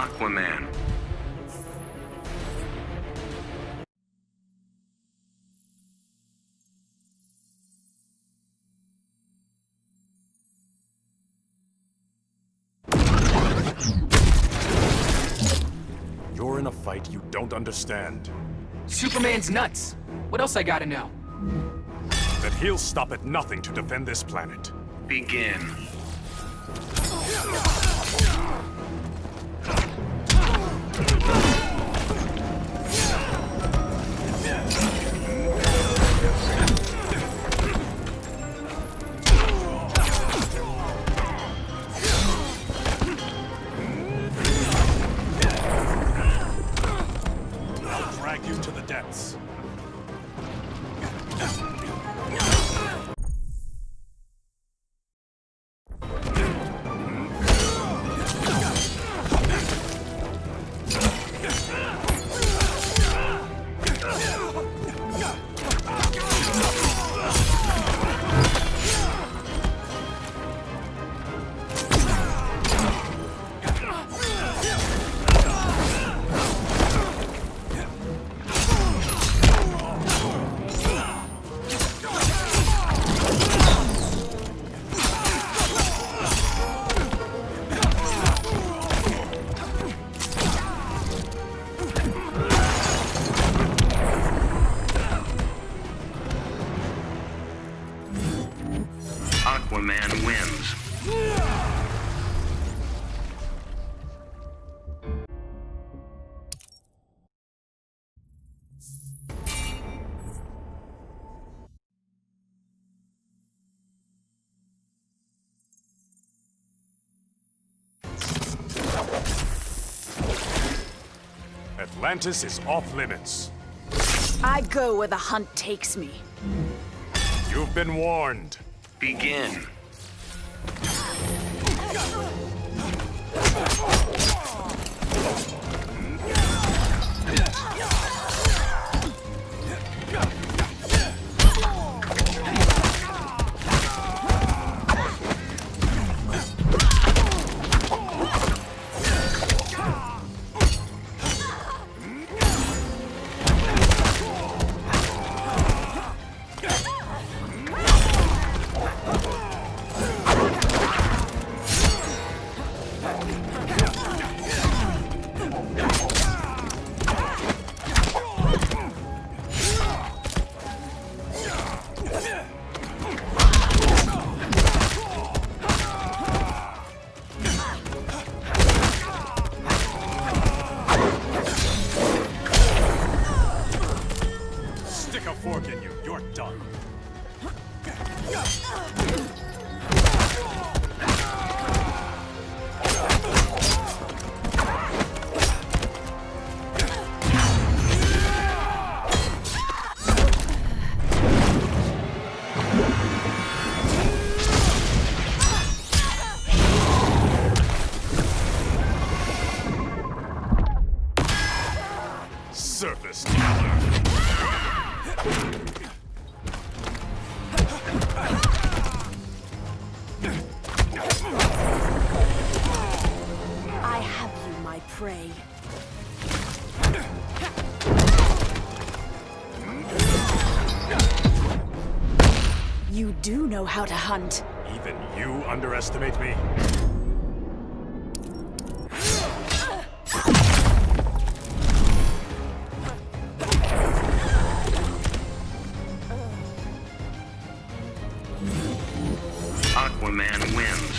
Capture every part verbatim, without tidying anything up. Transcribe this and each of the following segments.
Aquaman. You're in a fight you don't understand. Superman's nuts. What else I gotta know? That he'll stop at nothing to defend this planet. Begin. I'll drag you to the depths. Aquaman wins. Atlantis is off limits. I go where the hunt takes me. You've been warned. Begin. Stick a fork in you, you're done. Surface power. I have you, my prey. You do know how to hunt. Even you underestimate me? Aquaman wins.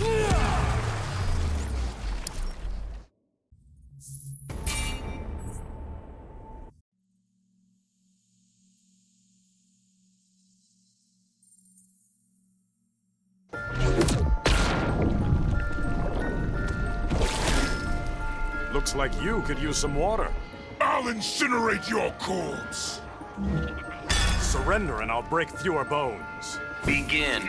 Looks like you could use some water. I'll incinerate your corpse! Surrender and I'll break fewer bones. Begin.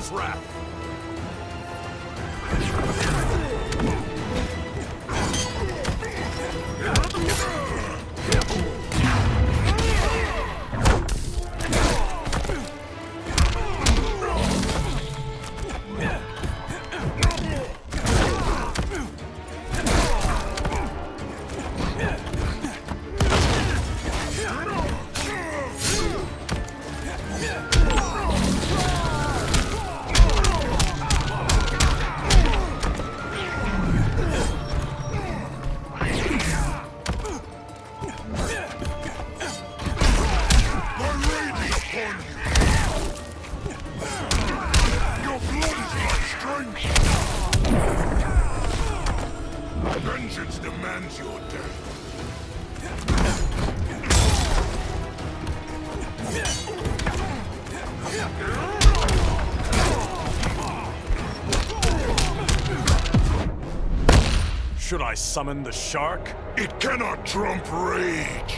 Aquaman's wrath. Vengeance demands your death. Should I summon the shark? It cannot trump rage.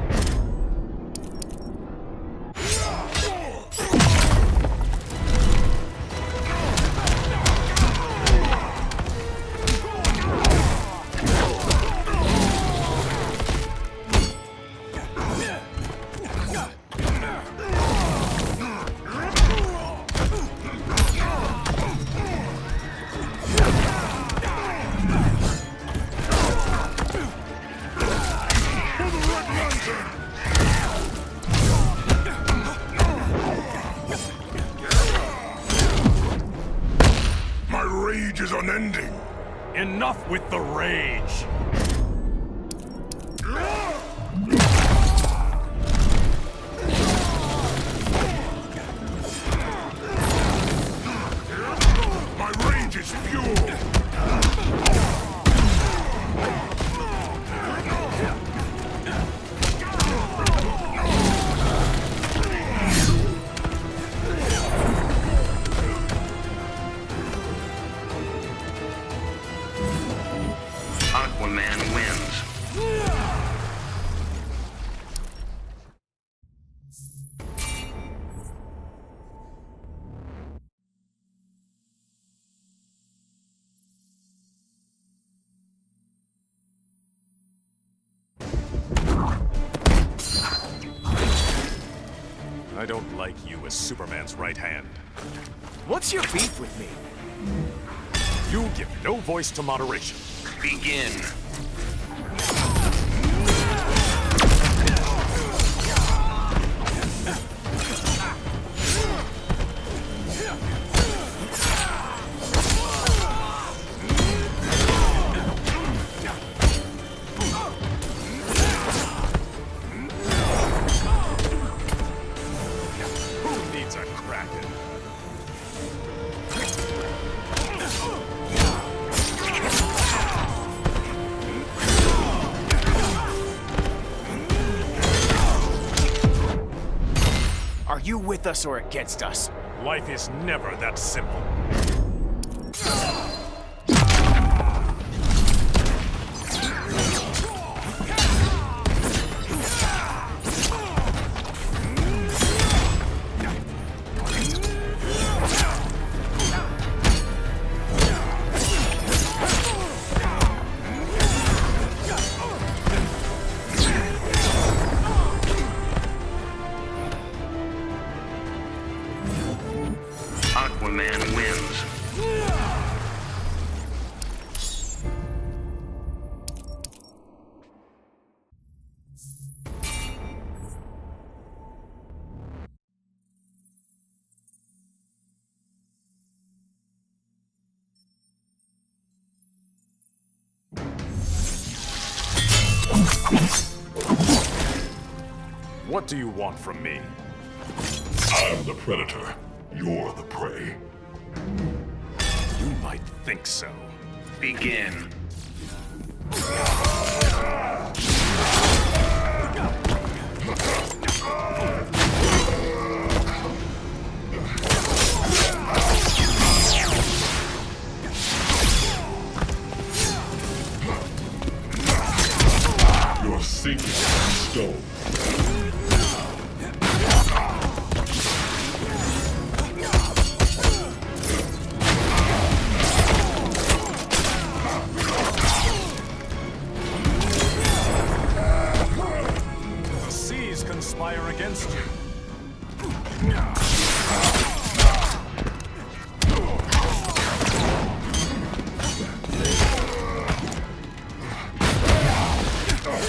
My rage is unending. Enough with the rage! My rage is pure. Aquaman wins. I don't like you as Superman's right hand. What's your beef with me? You give no voice to moderation. Begin. Who needs a Kraken? Are you with us or against us? Life is never that simple. Aquaman wins. What do you want from me? I'm the predator. You're the prey. You might think so. Begin. You're sinking in stone.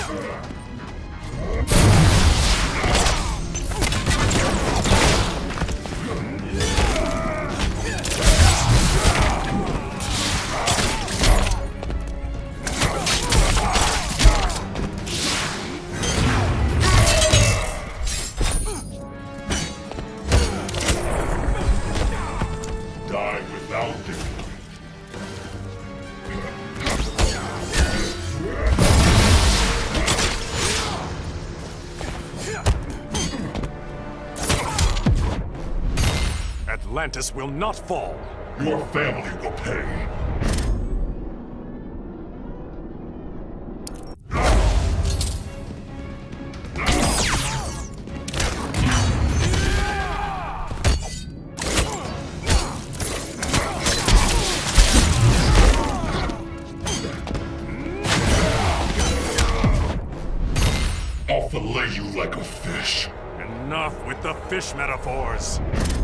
Die without dignity. Atlantis will not fall. Your family will pay. I'll fillet you like a fish. Enough with the fish metaphors.